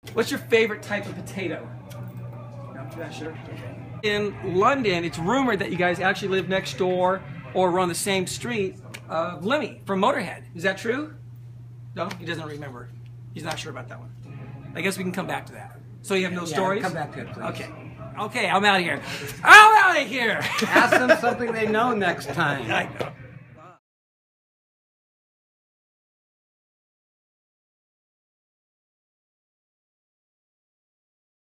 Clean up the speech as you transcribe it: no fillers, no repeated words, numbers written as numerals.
What's your favorite type of potato? No, you're not sure? In London, it's rumored that you guys actually live next door or were on the same street of Lemmy from Motorhead. Is that true? No? He doesn't remember. He's not sure about that one. I guess we can come back to that. So you have no stories? Come back to it, please. Okay. Okay, I'm out of here. I'm out of here! Ask them something they know next time. I know.